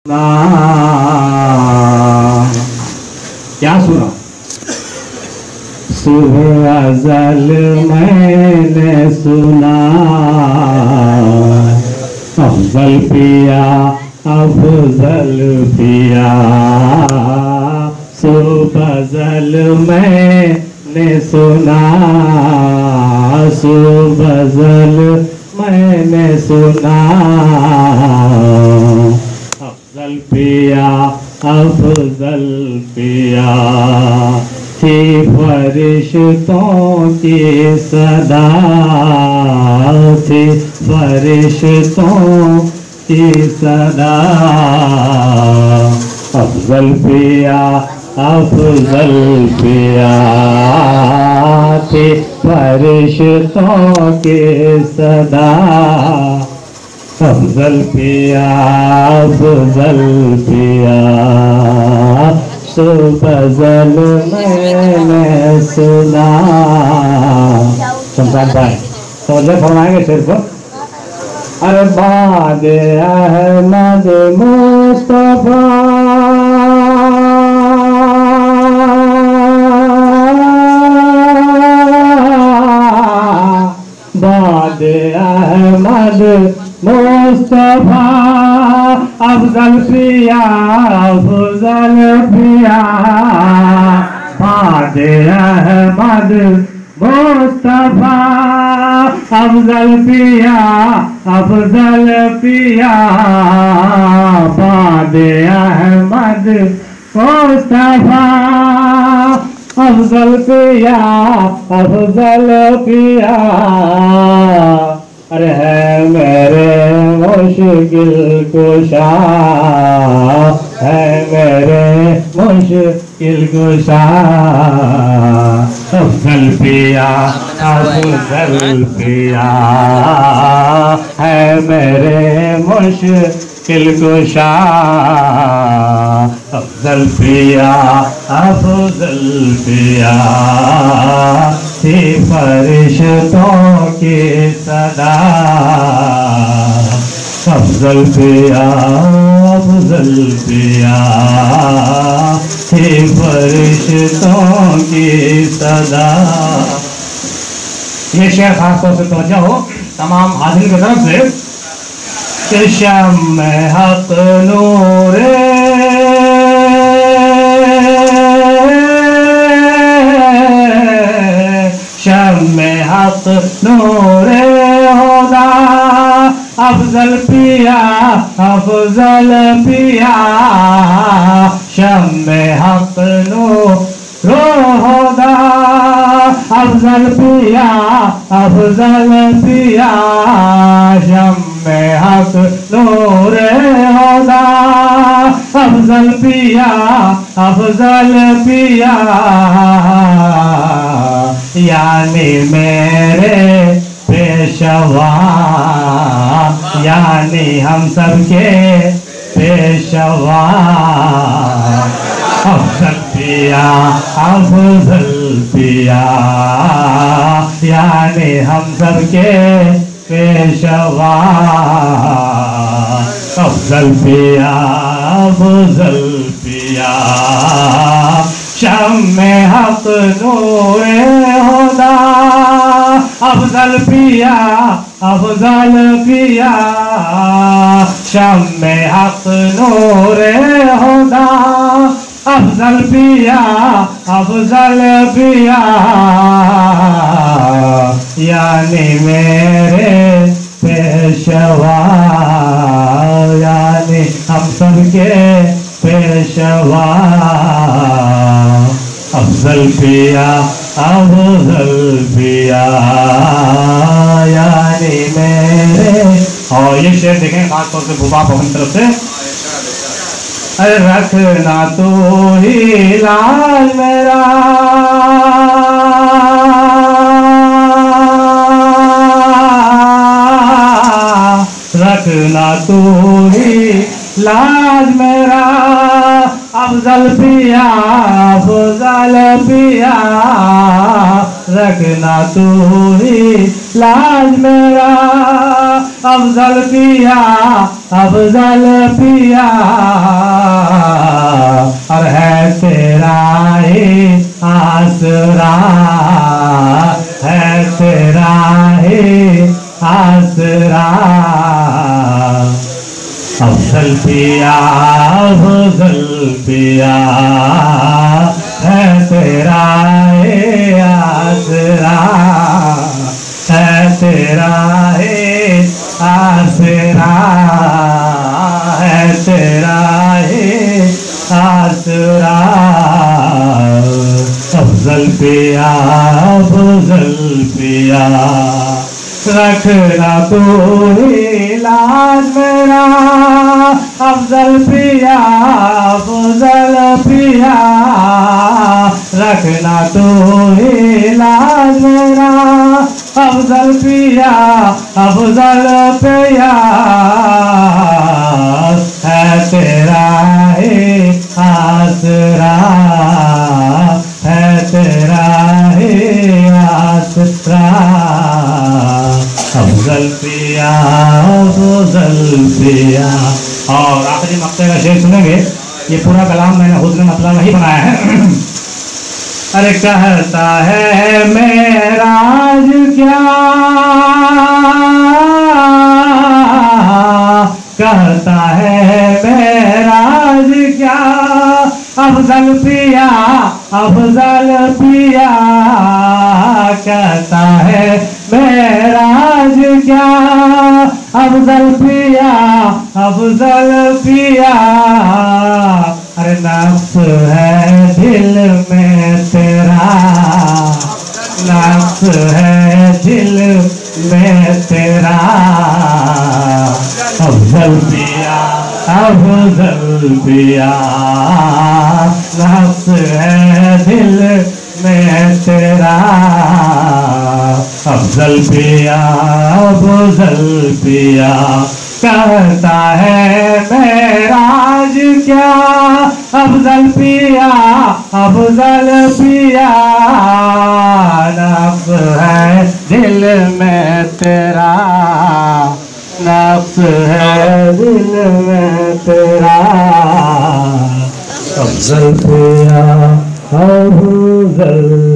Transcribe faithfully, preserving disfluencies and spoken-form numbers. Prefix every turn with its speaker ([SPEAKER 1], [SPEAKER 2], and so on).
[SPEAKER 1] क्या सुना? सुबह अज़ल मैंने सुना, अफजल पिया अफजल पिया। सुबह अज़ल मैंने सुना, सुबह अज़ल मैंने सुना, अफजल पिया अफजल पिया। थी फरिश्तों की सदा, थी फरिश्तों की सदा, अफजल पिया अफजल पिया। थी फरिश्तों की सदा, अफजल पिया अफजल पिया। सुबह अज़ल मैंने सुना। शमशाद भाई समझे फरमाएंगे शेर को? अरे बाद अहमद मुस्तफा, बाद अहमद मुस्तफा, अफजल पिया अफजल पिया। बाद अहमद मुस्तफा, अफजल पिया अफजल पिया। बाद अहमद मुस्तफा, अफजल पिया अफजल पिया। अरे है मेरे मुश्किल कुशा, है मेरे मुश्किल कुशा, अफजल पिया अफजल पिया। है मेरे मुश्किल कुशा, अफजल पिया अफजल पिया। थी फरिश्तों की सदा, अफजल पिया अफजल पिया। थी फरिश्तों की सदा। ये शेर खासतौर से तवज्जो हो तमाम हाजिर की तरफ से। शम्म हक नूरे शम्मे हक नूरे होदा, अफजल पिया अफजल पिया। शम्मे हक नूरे होदा, अफजल पिया अफजल पिया। शम्मे हक नूरे होदा, अफजल पिया अफजल पिया। यानी मेरे पेशवा, यानी हम सबके पेशवा, अफजल पिया अफजल पिया। यानी हम सबके पेशवा, अफजल पिया अफजल पिया। शम्मे हक नूरे होदा, अफजल पिया अफजल पिया। शम्मे हक नूरे होदा, अफजल पिया अफजल पिया। यानी मेरे पेशवा, यानी हम सबके पेशवा, अफजल पिया अफजल पिया। यानी मेरे। और ये शेर देखें खासतौर से बुबा पवन तरफ से। अरे रखना तू ही लाल मेरा, रखना तू ही लाज मेरा, अफजल पिया अफजल पिया। रखना तू ही लाज मेरा, अफजल पिया अफजल पिया। अफजल पिया अफजल पिया है तेरा ए आसरा, है तेरा ए आसरा, है तेरा ए आसरा। अफजल पिया अफजल पिया रखना तू ही लाज मेरा, अफजल पिया अफजल पिया रखना तू ही लाज मेरा, अफजल पिया अफजल पिया है तेरा ही आसरा, है तेरा ही आसरा। अफजल पिया अफजल पिया। और आखिरी मक्ते का शेर सुनेंगे। ये पूरा कलाम मैंने हुस्न मतला नहीं बनाया है। अरे कहता है मेराज क्या, कहता है मेराज क्या, अफजल पिया अफजल पिया कहता है मेराज क्या, अफजल पिया अफजल पिया। अरे नफ्स है दिल में तेरा, नफ्स है दिल में तेरा, अफजल पिया अफजल पिया नफ्स है दिल में तेरा, अफजल पिया अफजल पिया कहता है मेराज क्या, अफजल पिया अफजल पिया नफ्स है दिल में तेरा, नफ्स है दिल में तेरा, अफजल पिया अफजल